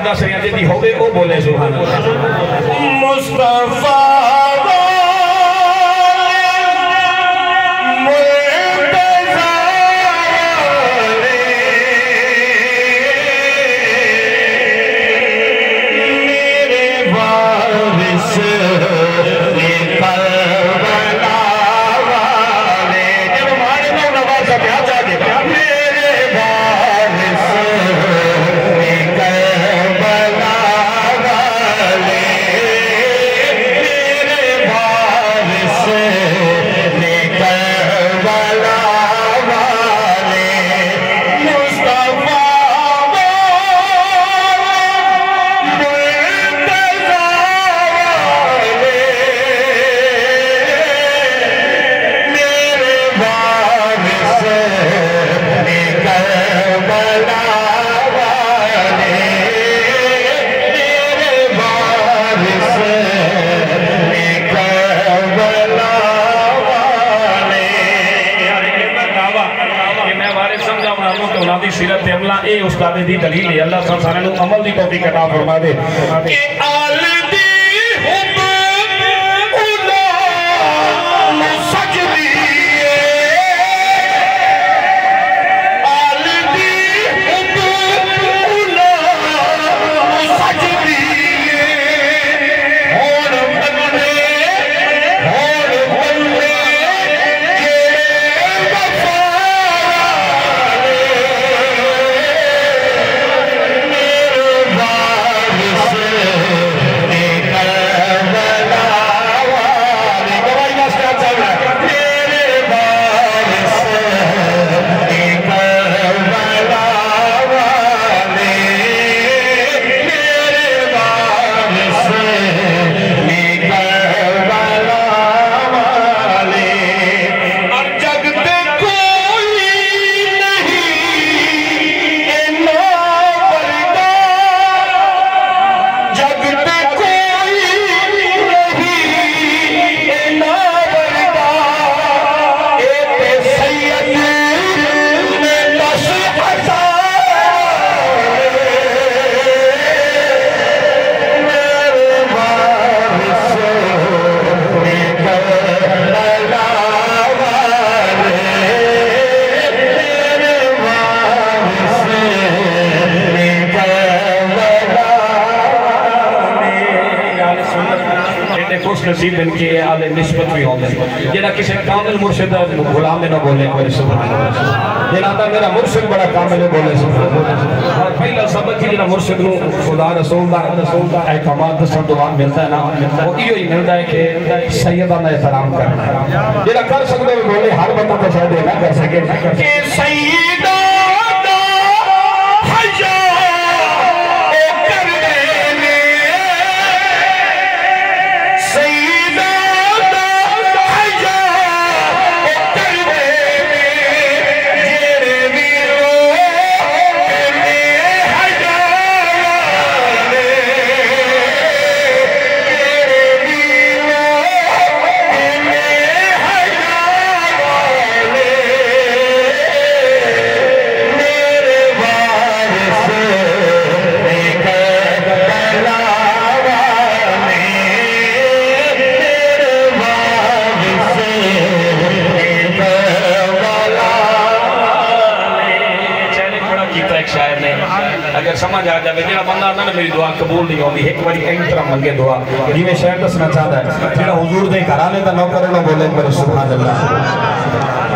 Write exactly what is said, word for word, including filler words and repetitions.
دس رہے ہیں جی ہوئے وہ بولے سبحان اللہ مصطفیٰ سیرت عملہ اے استاد دی دلیل ہے اللہ صلی اللہ علیہ وسلم عمل دی توفیق عطا فرما دے کہ آل دی حب اولا سجدی آل دی حب اولا سجدی ہون بندے ہون بندے نصیب ان کے آلے نسبت بھی ہوندے جنہا کسی کامل مرشد غلام نہ بولے کوئی سبحان اللہ جنہا تا میرا مرشد بڑا کامل بولے سبحان اللہ اور پہلا سبق کی جنہا مرشد نو خدا رسول دا احکامات دستان دعا ملتا ہے نا وہ ایو ہی ملتا ہے کہ سیدہ نے احترام کرنا ہے جنہا کر سکتے ہوئے بولے ہر بطا تو شاید نہ کر سکے کہ سیدہ اگر سمجھ آ جائے جنہا بندہ نہ میری دعا قبول نہیں ہوگی ایک باری کئی طرح منگے دعا جی میں شہر دسنا چاہتا ہے جنہا حضور دے گھرانے تا نوکر نہ بولے پر سبحان اللہ